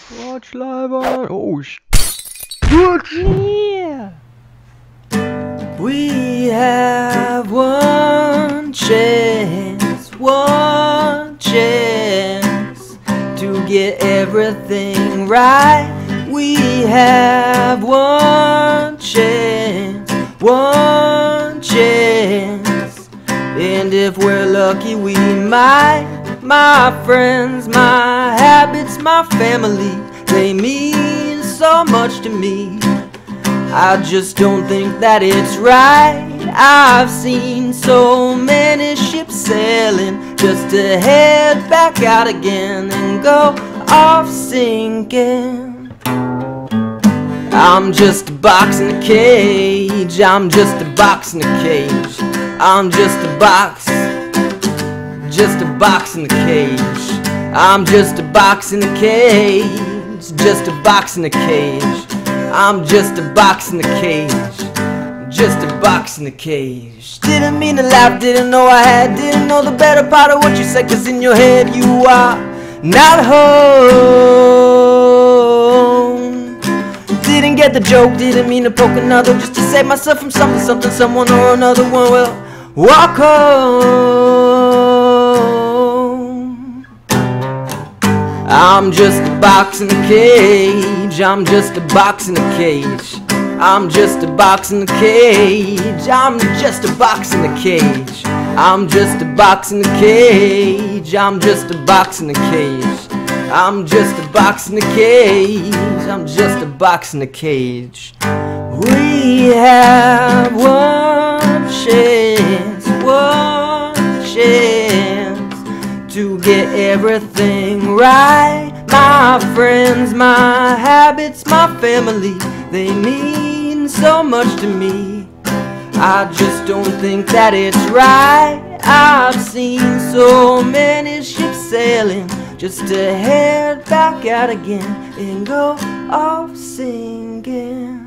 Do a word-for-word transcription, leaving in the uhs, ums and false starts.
Watch live on. Oh, sh. Good. Yeah. We have one chance, one chance to get everything right. We have one chance, one chance, and if we're lucky we might. My friends, my habits, my family, they mean so much to me. I just don't think that it's right. I've seen so many ships sailing just to head back out again and go off sinking. I'm just a box in a cage. I'm just a box in a cage. I'm just a box, just a box in a cage. I'm just a box in a cage. Just a box in a cage. I'm just a box in a cage, just a box in a cage. Didn't mean to laugh, didn't know I had, didn't know the better part of what you said, cause in your head you are not home. Didn't get the joke, didn't mean to poke another, just to save myself from something, something, someone or another one. Well, walk home. I'm just a box in a cage. I'm just a box in a cage. I'm just a box in a cage. I'm just a box in a cage. I'm just a box in a cage. I'm just a box in a cage. I'm just a box in a cage. I'm just a box in a cage. We have one chance, one chance to get everything right. My friends, my habits, my family, they mean so much to me. I just don't think that it's right. I've seen so many ships sailing just to head back out again and go off sinking.